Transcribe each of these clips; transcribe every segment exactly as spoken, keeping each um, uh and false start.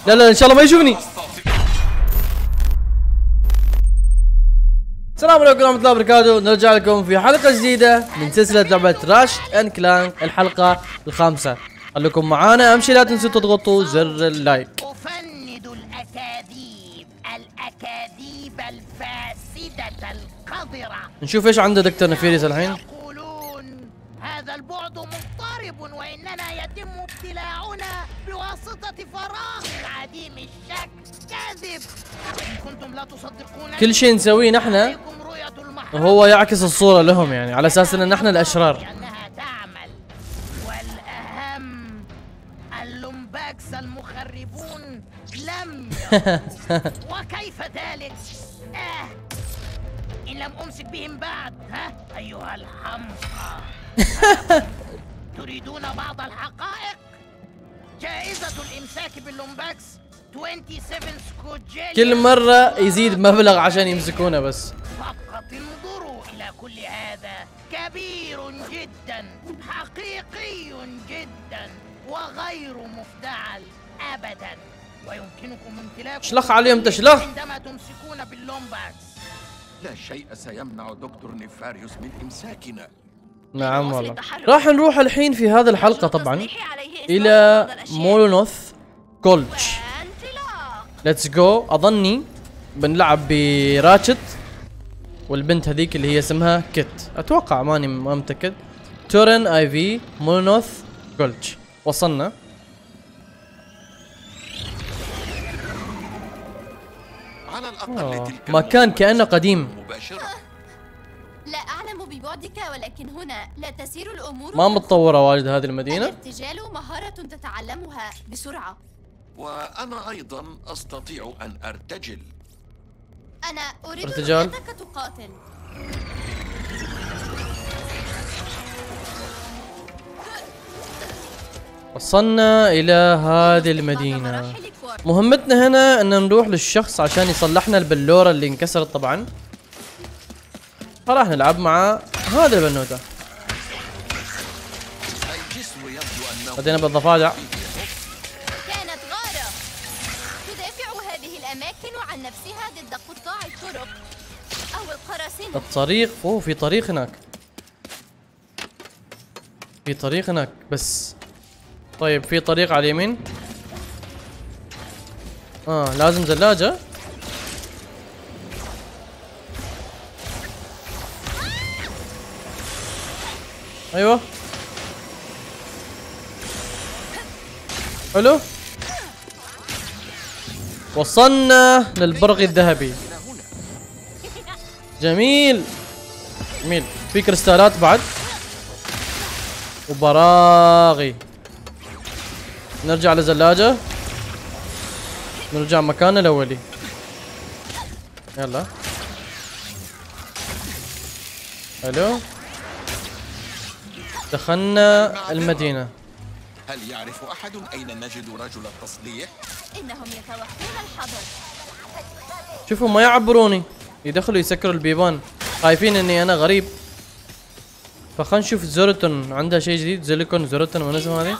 لا لا ان شاء الله ما يشوفني. السلام عليكم ورحمة الله وبركاته، نرجع لكم في حلقة جديدة من سلسلة لعبة راشد اند كلانك الحلقة الخامسة. خليكم معانا، اهم شيء لا تنسوا تضغطوا زر اللايك. أفند الأكاذيب الأكاذيب الفاسدة القذرة. نشوف ايش عنده دكتور نفيريس الحين. يقولون هذا البعد مضطرب وإننا يتم ابتلاعنا بواسطة فراغ عديم الشك. كاذب. إن كنتم لا تصدقون كل شيء نسويه نحن وهو يعكس الصورة لهم، يعني على اساس ان نحن الاشرار. لأنها تعمل، والأهم اللومباكس المخربون لم يروا. وكيف ذلك؟ آه إن لم أمسك بهم بعد، ها أيها الحمقى. تريدون بعض الحقائق؟ جائزة الإمساك باللومباكس سبعة وعشرين سكوجيل. كل مرة يزيد مبلغ عشان يمسكونه بس. فقط انظروا إلى كل هذا، كبير جدا، حقيقي جدا، وغير مفتعل أبدا، ويمكنكم امتلاكه شلخ عليهم تشلخ عندما تمسكون باللومباكس. لا شيء سيمنع دكتور نيفاريوس من إمساكنا. نعم والله. راح نروح الحين في هذه الحلقة طبعا إلى مولونوث كولتش. ليتس جو. أظني بنلعب براتشت والبنت هذيك اللي هي اسمها كيت، أتوقع، ماني ما متأكد. تورن اي في مولونوث كولتش. وصلنا. على الأقل تلك مكان كأنه قديم. مباشرة. لا أعلم ببعدك، ولكن هنا لا تسير الأمور. ما متطورة واجد هذه المدينة. الارتجال مهارة تتعلمها بسرعة. وأنا أيضا أستطيع أن أرتجل. أنا أريد ارتجال. رؤيتك تقاتل. وصلنا إلى هذه المدينة. مهمتنا هنا أن نروح للشخص عشان يصلحنا البلورة اللي انكسرت طبعا. فراح نلعب مع هذا البنوتة. الجسم يبدو أنه بدينا بالضفادع. كانت غارة تدافع هذه الأماكن عن نفسها ضد قطاع الطرق أو القراصنة. الطريق، اوه في طريق هناك. في طريق هناك بس. طيب في طريق على اليمين. اه لازم زلاجة. ايوه حلو. وصلنا للبرغي الذهبي. جميل جميل. في كريستالات بعد وبراغي. نرجع لزلاجة، نرجع مكاننا الأولي. يلا حلو. دخلنا المدينة. هل يعرف أحد أين نجد رجل التصليح؟ إنهم يتوقعون الحظر. شوفوا ما يعبروني، يدخلوا يسكروا البيبان، خايفين اني انا غريب. فخلنا نشوف زورتون عندها شيء جديد. زيليكون زورتون ونزم هذه.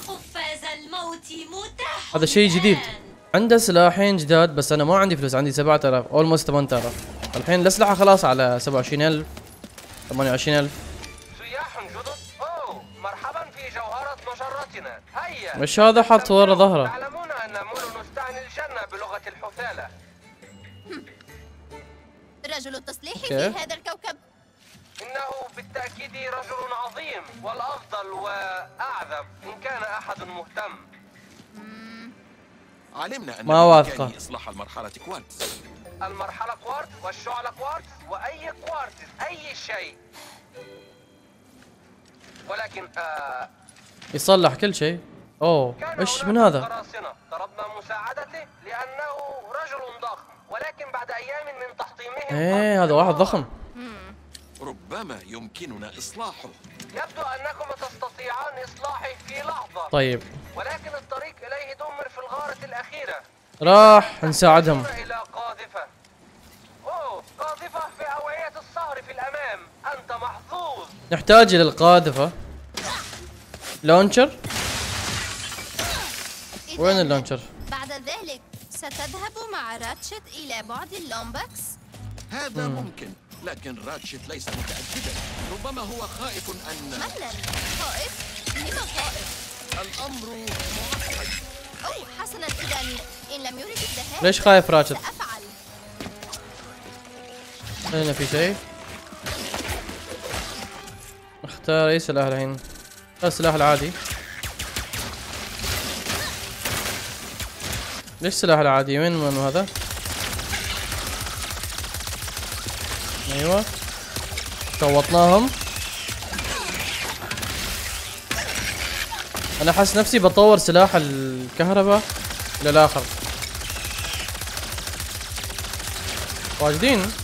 هذا شيء جديد. عنده سلاحين جداد بس انا ما عندي فلوس، عندي سبعة آلاف اولموست ثمانية آلاف. الحين الاسلحة خلاص على سبعة وعشرين ألف ثمانية وعشرين ألف. سياح جدد؟ اوه مرحبا في جوهرة مجرتنا. هيا. مش هذا حاط ورا ظهره. تعلمون ان مولونوث تعني الجنة بلغة الحثالة. رجل التصليح في كيف؟ هذا الكوكب. انه بالتأكيد رجل عظيم، والافضل واعذب ان كان احد مهتم. علمنا أن ما واثقة. بإمكانه إصلاح المرحلة كوارتز. المرحلة كوارتز والشعلة كوارتز وأي كوارتز أي شيء. ولكن آه يصلح كل شيء. اوه كان ايش هناك من هذا؟ قراصنة طلبنا مساعدته لأنه رجل ضخم، ولكن بعد أيام من تحطيمهم ايه هذا واحد ضخم. ربما يمكننا إصلاحه. يبدو أنكم تستطيعان إصلاحه في لحظة. طيب ولكن الطريق إليه دمر في الغارة الأخيرة. راح نساعدهم. إلى قاذفة. أوه قاذفة في أوعية الصهر في الأمام. أنت محظوظ. نحتاج الى القاذفة. لونشر. وين اللونشر؟ بعد ذلك ستذهب مع راتشت إلى بعد اللومباكس؟ هذا ممكن، لكن راتشت ليس متأكدا. ربما هو خائف أن... مهلا. خائف؟ لما خائف؟ الأمر معقد. أوه حسنا، إذا إن لم يرد الذهاب ليش خايف راتشت؟ سأفعل. هنا في شيء. اختار أي سلاح الحين؟ السلاح العادي. ليش السلاح العادي؟ وين من هذا؟ ايوه شوطناهم. انا احس نفسي بطور سلاح الكهرباء للاخر. واجدين؟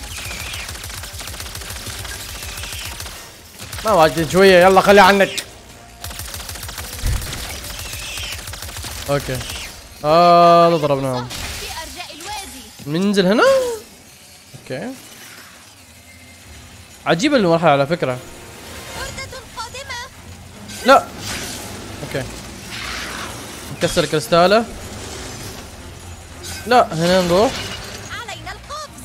ما واجدين شوية، يلا خلي عنك. اوكي هذا آه ضربناهم. في أرجاء الوادي. ننزل هنا. اوكي عجيبة المرحلة على فكرة. وردة قادمة. لا اوكي نكسر الكريستالة. لا هنا نروح. علينا القفز.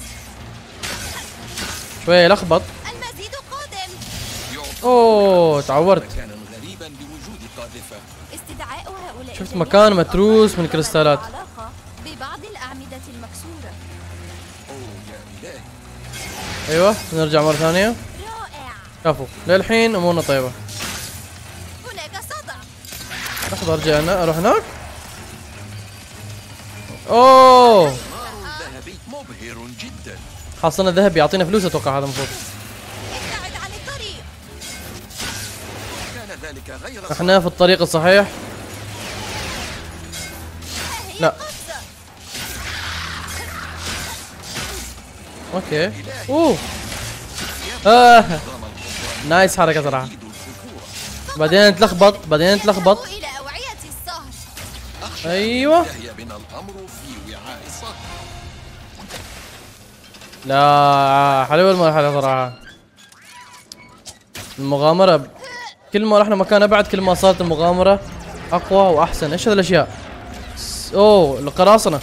شوية لخبط. المزيد قادم. اوه تعورت. مكانا غريبا بوجود قاذفة. استدعاء هؤلاء شفت مكان متروس من كريستالات. علاقة ببعض الأعمدة المكسورة. أوه يا إلهي. ايوه نرجع مرة ثانية. رائع. كفو للحين امورنا طيبة. هناك صدى. لحظة ارجع هنا اروح هناك. اوه ذهبي مبهر جدا. حصلنا ذهب يعطينا فلوس اتوقع. هذا المفروض. ابتعد عن الطريق. كان ذلك غير احنا في الطريق الصحيح. لا قفزة. اوكي اوه آه. نايس حركة صراحة. بعدين نتلخبط بعدين نتلخبط. إلى أوعية الصهر. ايوه ينتهي بنا الأمر في وعاء الصهر. لا حلوة المرحلة صراحة. المغامرة كل ما رحنا مكان ابعد كل ما صارت المغامرة اقوى واحسن. ايش هذه الاشياء؟ اوه القراصنة.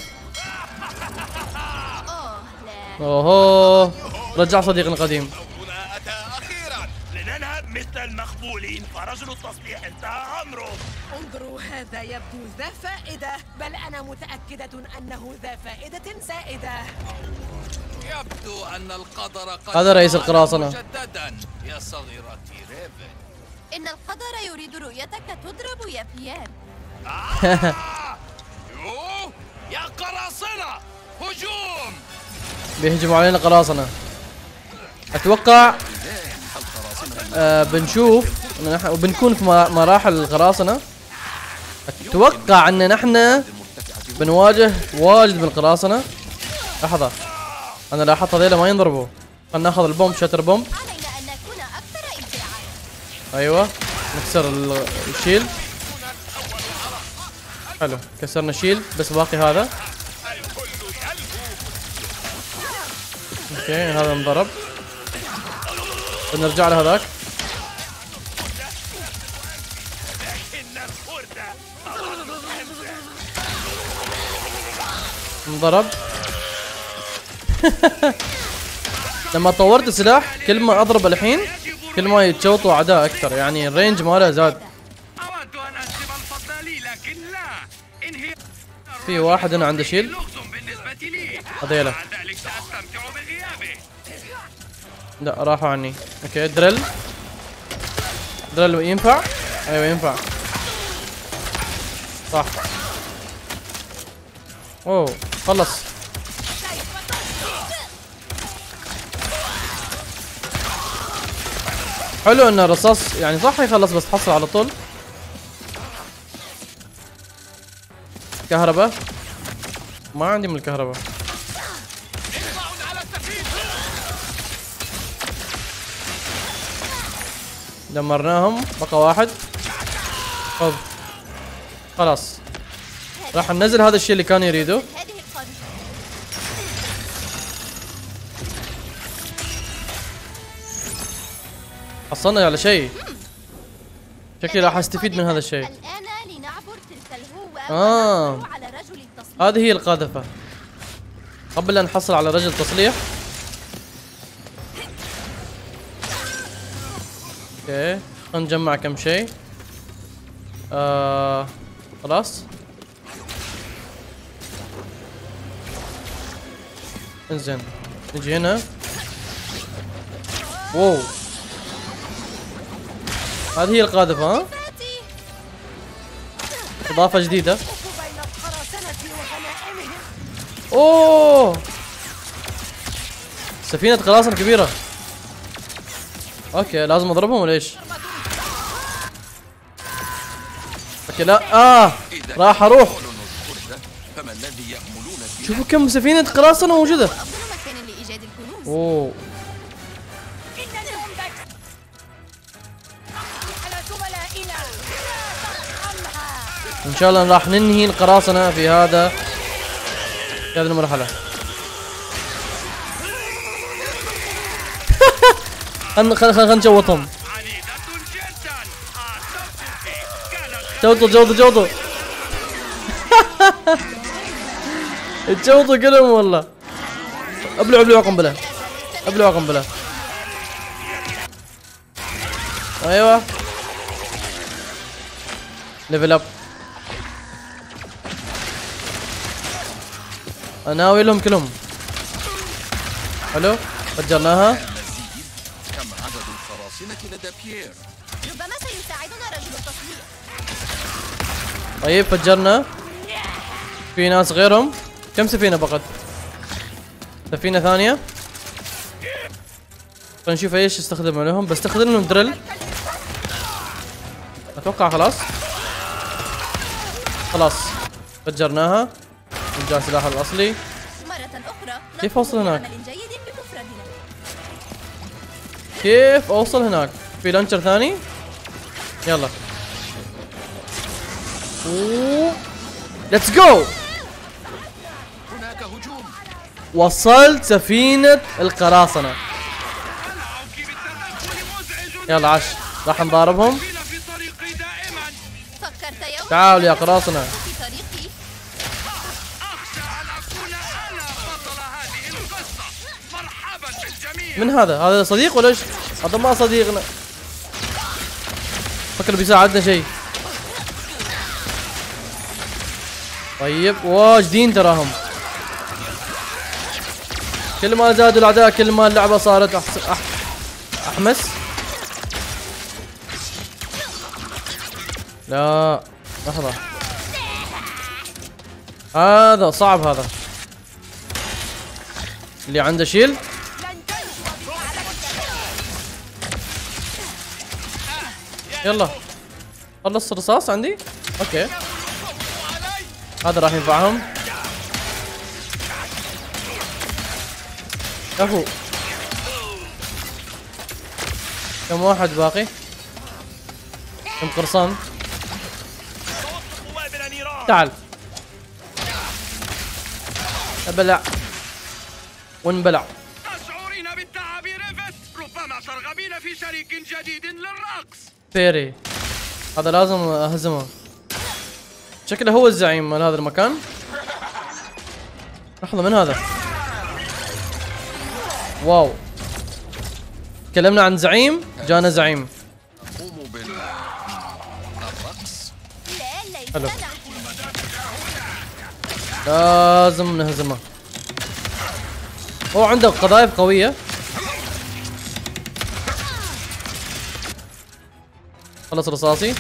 أوه لا. اوه رجع صديقنا القديم. هنا أتى أخيرا لننهب مثل المخبولين، فرجل التصليح انتهى أمره. انظروا، هذا يبدو ذا فائدة، بل أنا متأكدة أنه ذا فائدة زائدة. يبدو أن القدر قد هذا رئيس عاد القراصنة. مجددا يا صغيرتي ريفن. إن القدر يريد رؤيتك تضرب يا بيان. يوه يا قراصنة هجوم. بيهجموا علينا قراصنة. اتوقع آه بنشوف إن نحن وبنكون في مراحل القراصنة. اتوقع ان نحن بنواجه واجد من القراصنة. لحظة انا لاحظت هذيلا ما ينضربوا. خلنا ناخذ البومب شاتر بومب. علينا أن نكون أكثر إبداعا. ايوه نكسر ال- الشيل. حلو كسرنا الشيل بس باقي هذا. اوكي هذا انضرب. بنرجع لهذاك. انضرب. لما طورت السلاح كل ما اضرب الحين كل ما يتشوطوا اعداء اكثر، يعني الرينج ماله زاد. أود أن أنسب الفضل لي لكن لا. إنهي في واحد هنا عنده شيل. لغز بالنسبة لي. هذيلا مع ذلك سأستمتع بغيابه. لا راحوا عني. اوكي دريل دريل ينفع؟ ايوه ينفع صح. اوه خلص. حلو ان الرصاص يعني صح يخلص بس تحصل على طول. كهرباء ما عندي من الكهرباء. دمرناهم بقى واحد. خذ خلاص راح ننزل هذا الشيء اللي كان يريده. هذه القاذفة. حصلنا على شيء. شكلي راح استفيد من هذا الشيء. الآن لنعبر تلك الهوة آه. ونعبر على رجل التصليح. هذه هي القاذفة. قبل أن نحصل على رجل تصليح. اوكي خلينا نجمع كم شيء. آه خلاص. انزين نجي هنا. واو هذه هي القاذفة. ها إضافة جديدة. اوه سفينة قراصنة كبيرة. اوكي لازم اضربهم ولا ايش؟ اوكي لا اه راح اروح. شوفوا كم سفينة قراصنة موجودة. اوه ان شاء الله راح ننهي القراصنة في هذا في هذه المرحلة. خلنا خلنا نجوطهم. جوطوا جوطوا جوطوا. تجوطوا كلهم والله. ابلعوا ابلعوا قنبلة. ابلعوا قنبلة. ايوه ليفل اب. اناوي لهم كلهم. حلو فجرناها. كم عدد القراصنة لدى بيير؟ ربما سيساعدنا رجل التصوير. طيب فجرنا. في ناس غيرهم. كم سفينة فقط؟ سفينة ثانية. خلينا نشوف ايش استخدم لهم. بستخدم لهم دريل اتوقع. خلاص خلاص فجرناها. نرجع سلاحها الاصلي. مرة أخرى كيف اوصل هناك؟ عمل جيد بمفردنا. كيف اوصل هناك؟ في لانشر ثاني. يلا اوه ليتس جو. هناك هجوم. وصلت سفينة القراصنة. يلا عش راح نضاربهم. فكرت يوما تعالوا يا قراصنة. في طريقي. من هذا؟ هذا صديق ولا ايش؟ هذا ما صديقنا. فكر بيساعدنا شيء. طيب واجدين تراهم. كل ما زادوا الاعداء كل ما اللعبة صارت أحس... أح... احمس. لا لحظة هذا صعب. هذا اللي عنده شيل. يلا خلص رصاص عندي. اوكي هذا راح ينفعهم. كفو. كم واحد باقي؟ كم قرصان؟ تعال ابلع وانبلع. تشعرين بالتعب ريفت؟ ربما ترغبين في شريك جديد للرقص. بيري هذا لازم اهزمه. شكله هو الزعيم مال هذا المكان. لحظة من هذا؟ واو تكلمنا عن زعيم جانا زعيم. قوموا بالرقص. لا ليس حلو. نحن. لازم نهزمه. هو عنده قذائف قوية. خلص رصاصي.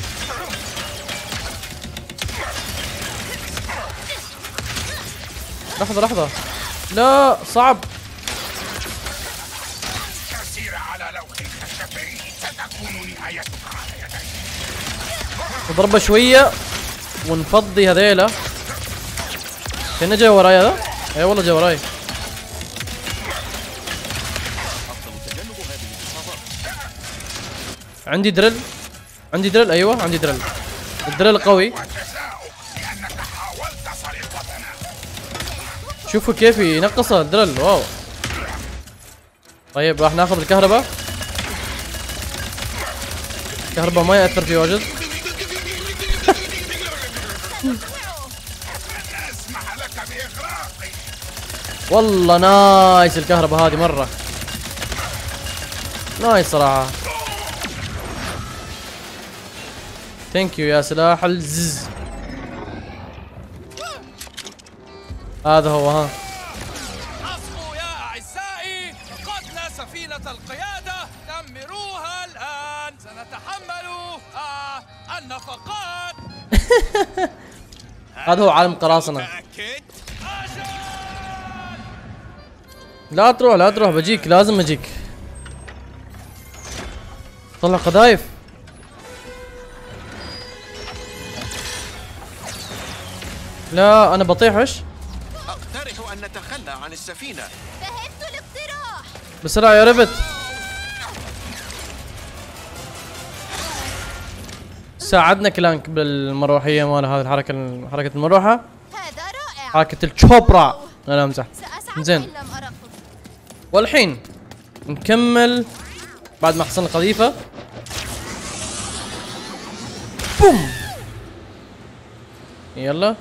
لحظة لحظة لا صعب. تسير على لوحك الشفري ستكون نهايتك على يدي. نضربه شوية ونفضي هذيلا. كأنه جاي وراي هذا. اي والله جاي وراي. عندي دريل. عندي دريل ايوه عندي دريل. الدريل قوي. شوفوا كيف ينقص الدريل. واو. طيب راح ناخذ الكهرباء. الكهرباء ما يأثر فيه واجد. اسمح لك والله نايس الكهرباء هذه مرة نايس صراحة. ثانك يو يا سلاح الزز. هذا هو. ها أصبوا يا أعزائي، قدنا سفينة القيادة، دمروها الآن. سنتحمل آه النفقات. هذا هو عالم قراصنة. متأكد؟ لا تروح لا تروح، بجيك لازم اجيك. طلع قذايف. لا انا بطيحش. أقترح أن نتخلى عن السفينة. فهمت الاقتراح. بسرعة يا ربت. ساعدنا كلانك بالمروحية مال هذه الحركة، حركة المروحة. هذا رائع. حركة الشوبرا. لا امزح. سأسعد زين. إن لم أرفض. والحين نكمل بعد ما حصلنا قذيفة. بوم. يلا.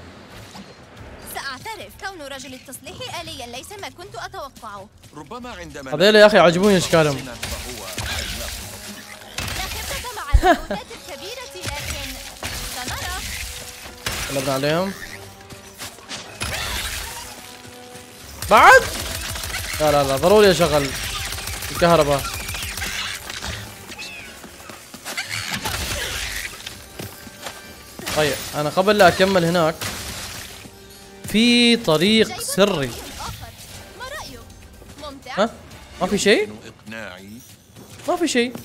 سأعترف كون رجل التصليح آليا ليس ما كنت أتوقعه. ربما عندما هذيل يا اخي عجبوني اشكالهم. فهو لا خبرة مع الروبوتات الكبيرة لكن سنرى. قلبنا عليهم. بعد؟ لا لا لا ضروري اشغل الكهرباء. طيب انا قبل لا اكمل هناك في طريق سري. ما رأيك؟ ممتع؟ ها؟ ما في شيء؟ إقناعي. ما في شيء.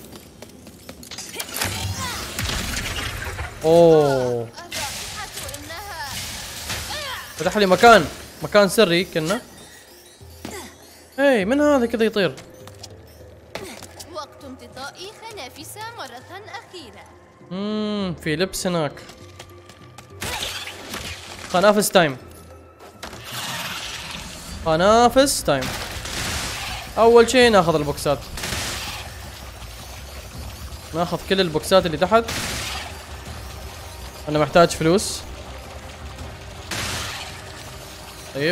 اوه الرائحة إنها فتح لي مكان، مكان سري كنا. اي من هذا كذا يطير؟ وقت امتطائي خنافسة مرة أخيرة. اممم في لبس هناك. خنافس تايم. خنافس تايم. اول شيء ناخذ البوكسات. ناخذ كل البوكسات اللي تحت. انا محتاج فلوس. طيب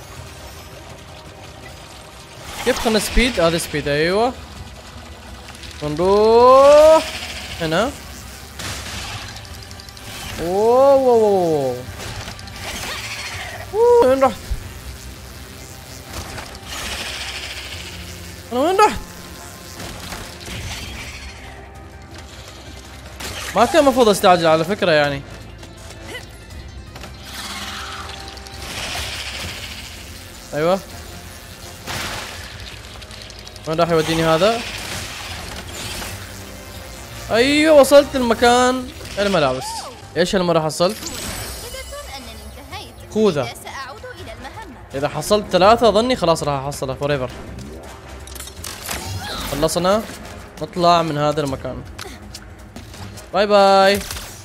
كيف خلنا سبيد؟ هذا سبيد. ايوه نروح هنا. اوه اوه اوه وين رحت؟ انا وين رحت؟ ما كان المفروض استعجل على فكرة يعني. ايوه وين راح يوديني هذا؟ ايوه وصلت المكان الملابس. ايش هالمرة حصلت؟ متأكدة أنني انتهيت. خوذة. إذا سأعود إلى المهمة. اذا حصلت ثلاثة اظني خلاص راح احصلها فور ايفر. خلصنا نطلع من هذا المكان. باي باي.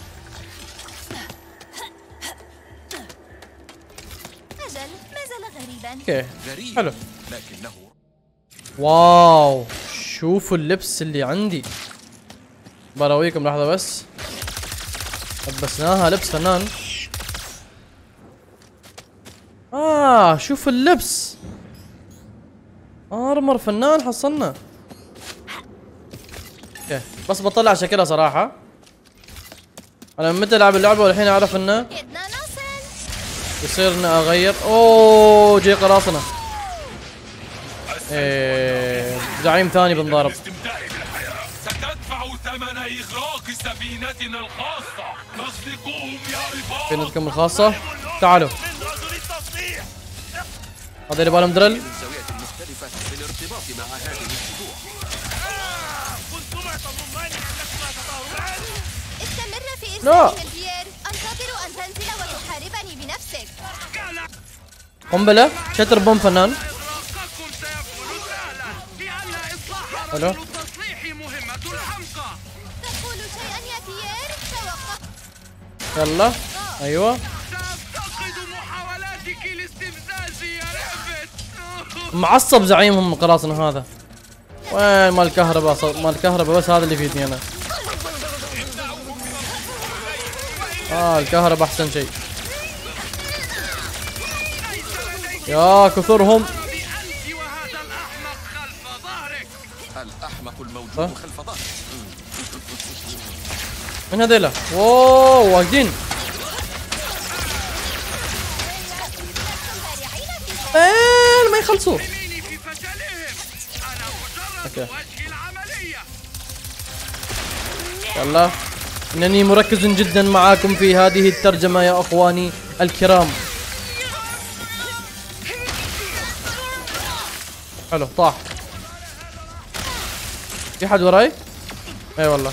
أجل ما زال غريبا. اوكي غريب حلو. لكنه واو شوفوا اللبس اللي عندي. براويكم لحظة بس. لبسناها لبس فنان. اه شوف اللبس. ارمر فنان حصلنا. اوكي بس بطلع شكلها صراحة. انا من متى العب اللعبة والحين اعرف انه كدنا نصل. يصير اني اغير. اوه جاي قراصنة. ايه زعيم ثاني بنضرب. ستدفع ثمن إغراق سفينتنا الخاصة. تصدقوهم يا رفاق. سفينتكم الخاصة تعالوا. من رجل التصليح. هذا اللي بالهم درل. من زاوية مختلفة للارتباط مع هذه الشجوع. كنتما تظنان أنكما تطاولان. استمر في لا. إرسال البير. أنتظر أن تنزل وتحاربني بنفسك. قنبلة شتر بوم فنان. إغراقكم سيكون سهلا لأن إصلاح ألو. رجل التصليح مهمة الحمقى. تقول شيئا يا بيير؟ توقف. يلا ايوه سأفتقد محاولاتك لاستفزازي يا ريفت. معصب زعيمهم القراصنة هذا. وين مال الكهرباء؟ ص- مال الكهرباء بس هذا اللي يفيدني انا. اه الكهرباء احسن شيء. يا كثرهم. أنت وهذا الأحمق خلف ظهرك. الأحمق الموجود أه؟ خلف ظهرك. من هذيلا؟ واو واجدين. ايه ما يخلصوا. يميني في فشلهم. أنا مجرد أوكي. وجه العملية. يلا انني مركز جدا معاكم في هذه الترجمة يا اخواني الكرام. حلو طاح. في حد وراي؟ اي والله.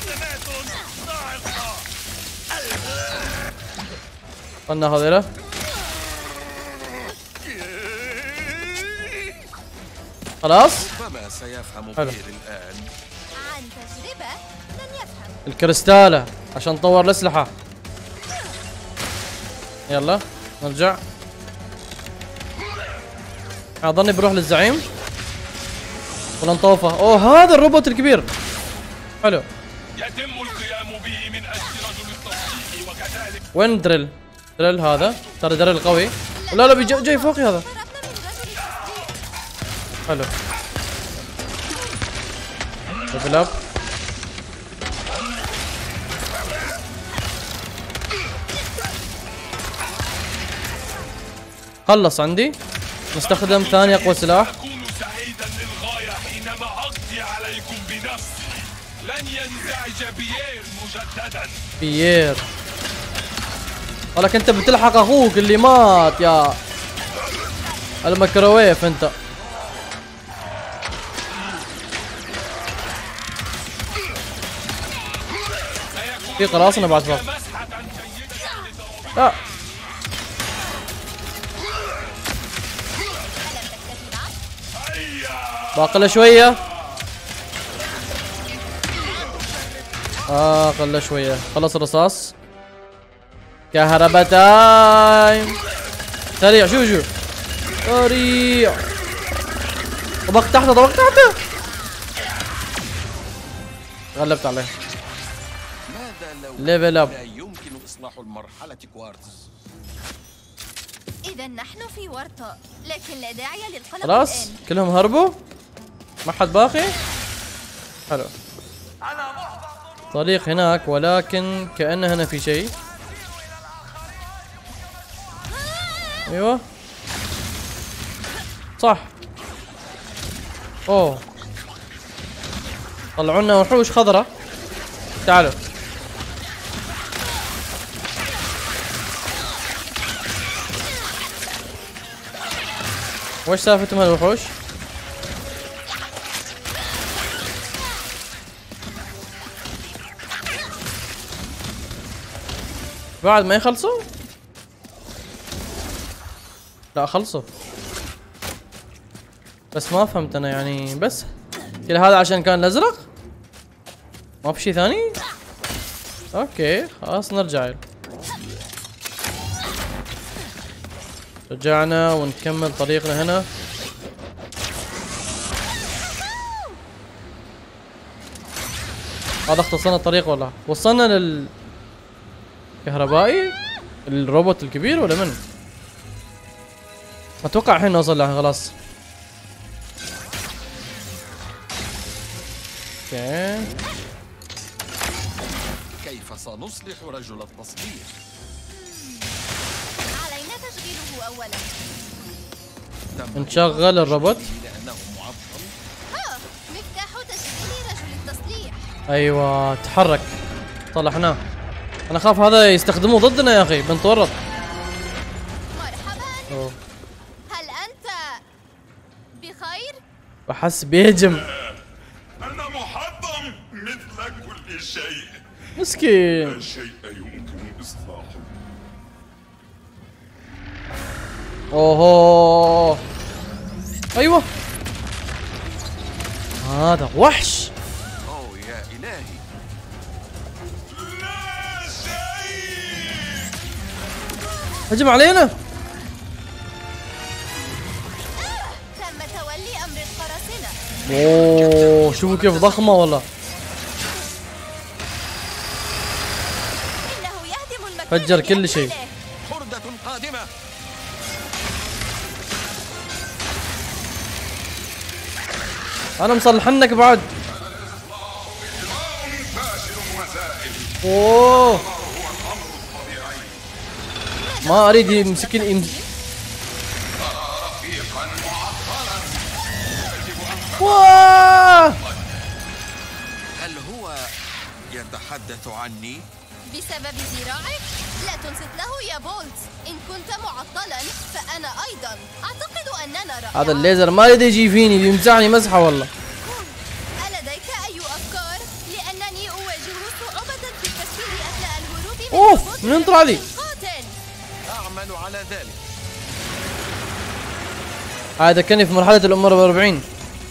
قلنا هذيلا. خلاص؟ ربما سيفهم حلو. بير الآن. عن تجربة لن يفهم. الكريستالة عشان نطور الأسلحة. يلا نرجع. أظني بروح للزعيم ولا نطوفه. أوه هذا الروبوت الكبير. حلو. يتم القيام به من أجل رجل التصديق وكذلك. وين دريل؟ دريل هذا ترى دريل قوي. لا لا بيجي جاي فوقي هذا. هربنا من رجل التصديق. حلو. ليفل اب. خلص عندي. نستخدم ثاني اقوى سلاح. أكون سعيدا للغاية حينما أقضي عليكم بنفسي. لن ينزعج بيير مجددا. بيير. ولكن انت بتلحق اخوك اللي مات يا الميكروويف انت. في قراصنة بعد فوق. لا باقي له شوية. اه قل له شوية. خلص الرصاص. كهرباء تايم. سريع شو شو سريع. طبق تحته طبق تحته. غلبت عليه. ماذا لو ليفل اب. لا يمكن إصلاح المرحلة كوارتز؟ إذا نحن في ورطة، لكن لا داعي للقلق خلاص الآن. كلهم هربوا. ما حد باقي. حلو. طريق هناك ولكن كأن هنا في شيء. ايوه صح. اوه طلعوا لنا وحوش خضراء. تعالوا. وش سالفتهم هالوحوش؟ بعد ما يخلصوا؟ لا خلصوا. بس ما فهمت انا يعني. بس كل هذا عشان كان الازرق؟ ما في شيء ثاني؟ اوكي خلاص نرجع له. رجعنا ونكمل طريقنا هنا. هذا اختصرنا الطريق ولا وصلنا لل كهربائي الروبوت الكبير ولا من؟ اتوقع الحين نوصل له خلاص. اوكي كيف سنصلح رجل التصديق؟ علينا تشغيله أولا. نشغل الروبوت. لأنه معطل. ها مفتاح تشغيل رجل التصليح. ايوه تحرك. طلعناه. انا خاف هذا يستخدموه ضدنا يا اخي بنتورط. مرحبا. أوه. هل أنت بخير؟ بحس بيهجم. أنا محطم مثل كل شيء. مسكين. لا شيء يمكن إصلاحه. اوه ايوه هذا وحش. أوه يا إلهي. لا شيء. هجم علينا. تم تولي أمر القراصنة. اوه شوفوا كيف ضخمة والله. إنه يهدم المكان فجر كل شيء. بأكمله. حردة قادمة. انا مصلحنك بعد. اوه ما اريد يمسكني يمس... واه هل هو يتحدث عني؟ بسبب ذراعك؟ لا تنصت له يا بولت. إن كنت معطلا فأنا أيضا. أعتقد أننا رائعون. هذا الليزر ما يريد يجي فيني، بيمسحني مسحة والله. ألديك أي أفكار؟ لأنني أواجه صعوبة في التفكير أثناء الهروب من اوف من طلع لي؟ أعمل على ذلك. هذا كني في مرحلة الأم أربعة وأربعين.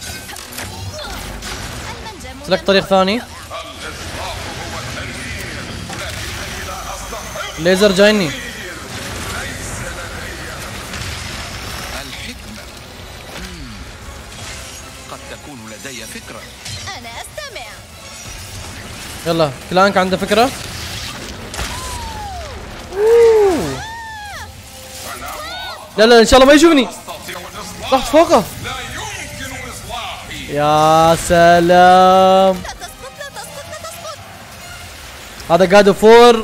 سلك طريق ثاني. ليزر جايني. الحكمة. قد تكون لدي فكرة. أنا أستمع. يلا كلانك عنده فكرة؟ أوه. لا لا ان شاء الله ما يشوفني. رحت فوقه. لا يمكن إصلاحي. يا سلام. لا تسقط لا تسقط لا تسقط. هذا جاد اوف وور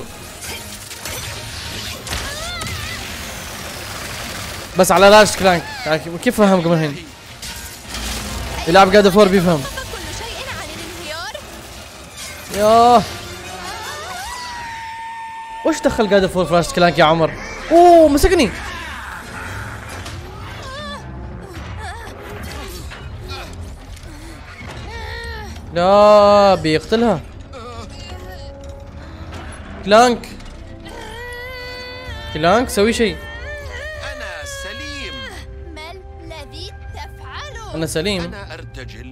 بس على لاش كلانك. كيف فهم قبل الحين؟ يلعب جاد اوف وور بيفهم. كل شيء عن الانهيار. ياه وش دخل جاد اوف وور فلاش كلانك يا عمر؟ اوه مسكني. لا بيقتلها. كلانك كلانك سوي شيء. أنا سليم. ما الذي تفعله؟ أنا سليم. أنا أرتجل.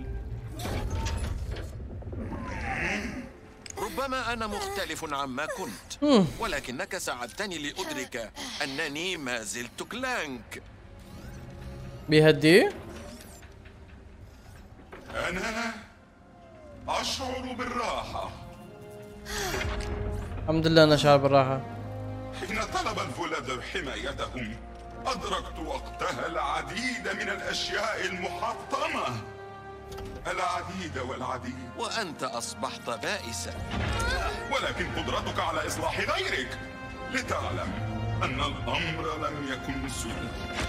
ربما أنا مختلف عما كنت، ولكنك ساعدتني لأدرك أنني ما زلت كلانك. بيهدي؟ أنا أشعر بالراحة. الحمد لله أنا شعر بالراحة. حين طلب الفولاذر حمايتهم أدركت وقتها العديد من الأشياء المحطمة. العديد والعديد. وأنت أصبحت بائسا. ولكن قدرتك على إصلاح غيرك لتعلم أن الأمر لم يكن سوء.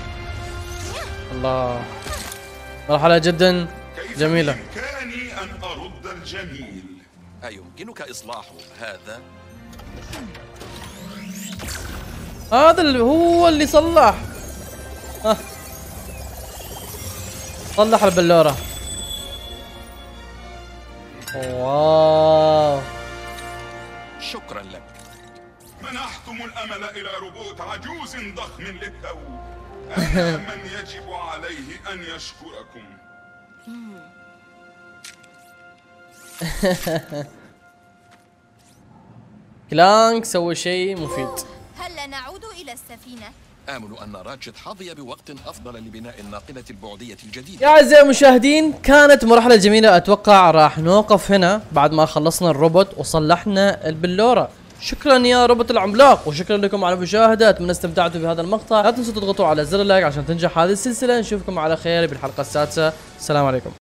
الله مرحلة جدا جميلة. بإمكاني أن أرد الجميل. أيمكنك إصلاح هذا؟ هذا اللي هو اللي صلح. ها صلح البلورة. واو شكرا لك. منحتم الأمل إلى روبوت عجوز ضخم للتو. أنا من يجب عليه أن يشكركم. كلانك سوى شيء مفيد. هل نعود إلى السفينة؟ آمل أن راتشت حظي بوقت أفضل لبناء الناقلة البعدية الجديدة. يا أعزائي المشاهدين كانت مرحلة جميلة. أتوقع راح نوقف هنا بعد ما خلصنا الروبوت وصلحنا البلورة. شكرا يا روبوت العملاق وشكرا لكم على المشاهدة. أتمنى استمتعتوا بهذا المقطع. لا تنسوا تضغطوا على زر اللايك عشان تنجح هذه السلسلة. نشوفكم على خير بالحلقة السادسة. السلام عليكم.